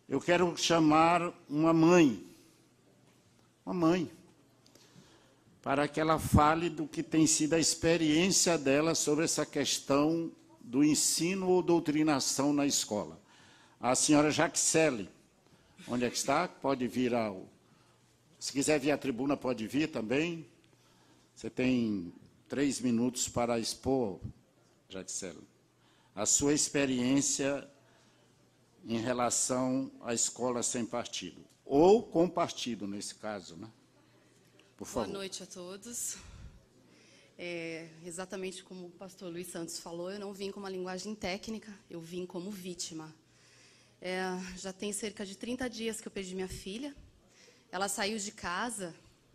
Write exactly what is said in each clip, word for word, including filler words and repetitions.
eu quero chamar uma mãe, uma mãe, para que ela fale do que tem sido a experiência dela sobre essa questão do ensino ou doutrinação na escola. A senhora Jaxele, onde é que está? Pode vir ao... Se quiser vir à tribuna, pode vir também. Você tem três minutos para expor, Jaxele, a sua experiência em relação à escola sem partido, ou com partido, nesse caso, né? Por favor. Boa noite a todos. É, exatamente como o pastor Luiz Santos falou, eu não vim com uma linguagem técnica, eu vim como vítima. É, já tem cerca de trinta dias que eu perdi minha filha. Ela saiu de casa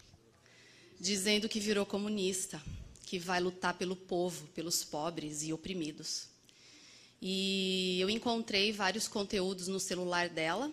dizendo que virou comunista, que vai lutar pelo povo, pelos pobres e oprimidos. E eu encontrei vários conteúdos no celular dela,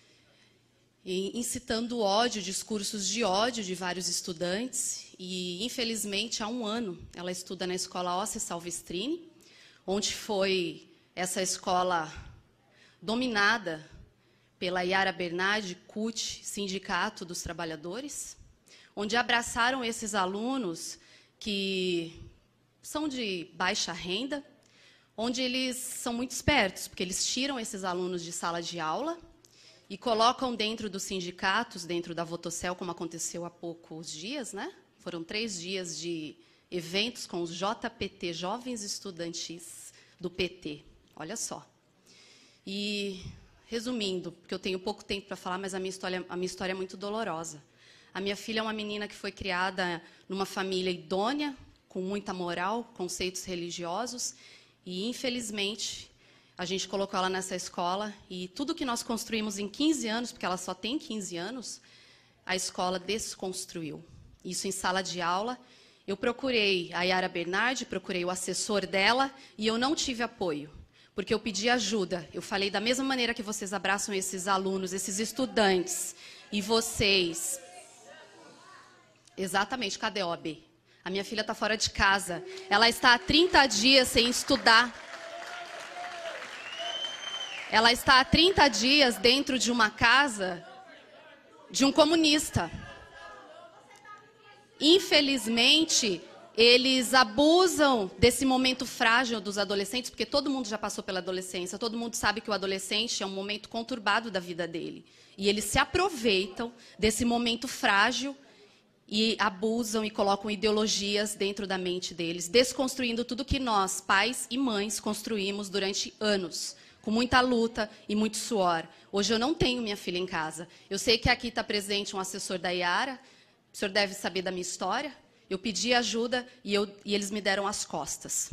incitando ódio, discursos de ódio de vários estudantes. E, infelizmente, há um ano, ela estuda na escola Ossi Salvestrini, onde foi essa escola dominada pela Yara Bernardi, C U T, Sindicato dos Trabalhadores, onde abraçaram esses alunos que são de baixa renda, onde eles são muito espertos, porque eles tiram esses alunos de sala de aula e colocam dentro dos sindicatos, dentro da Votocel, como aconteceu há poucos dias, né? Foram três dias de eventos com os J P T, Jovens Estudantis do P T. Olha só. E, resumindo, porque eu tenho pouco tempo para falar, mas a minha história, a minha história é muito dolorosa. A minha filha é uma menina que foi criada numa família idônea, com muita moral, conceitos religiosos, e, infelizmente, a gente colocou ela nessa escola, e tudo que nós construímos em quinze anos, porque ela só tem quinze anos, a escola desconstruiu. Isso em sala de aula. Eu procurei a Yara Bernardi, procurei o assessor dela, e eu não tive apoio, porque eu pedi ajuda. Eu falei da mesma maneira que vocês abraçam esses alunos, esses estudantes, e vocês... Exatamente, cadê O B? A minha filha está fora de casa. Ela está há trinta dias sem estudar. Ela está há trinta dias dentro de uma casa de um comunista. Infelizmente, eles abusam desse momento frágil dos adolescentes, porque todo mundo já passou pela adolescência, todo mundo sabe que o adolescente é um momento conturbado da vida dele. E eles se aproveitam desse momento frágil e abusam e colocam ideologias dentro da mente deles, desconstruindo tudo que nós, pais e mães, construímos durante anos, com muita luta e muito suor. Hoje eu não tenho minha filha em casa. Eu sei que aqui está presente um assessor da Yara, o senhor deve saber da minha história. Eu pedi ajuda e, eu, e eles me deram as costas.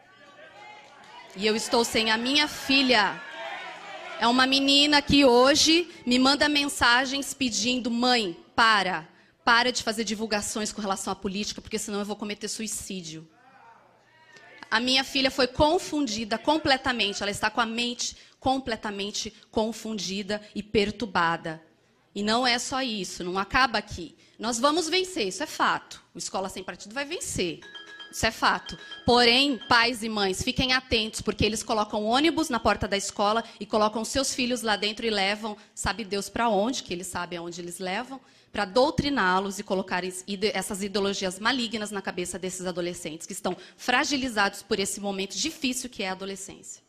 E eu estou sem a minha filha. É uma menina que hoje me manda mensagens pedindo: mãe, para... Para de fazer divulgações com relação à política, porque senão eu vou cometer suicídio. A minha filha foi confundida completamente. Ela está com a mente completamente confundida e perturbada. E não é só isso, não acaba aqui. Nós vamos vencer, isso é fato. O Escola Sem Partido vai vencer. Isso é fato. Porém, pais e mães, fiquem atentos, porque eles colocam ônibus na porta da escola e colocam seus filhos lá dentro e levam, sabe Deus para onde, que eles sabem aonde eles levam, para doutriná-los e colocar essas ideologias malignas na cabeça desses adolescentes, que estão fragilizados por esse momento difícil que é a adolescência.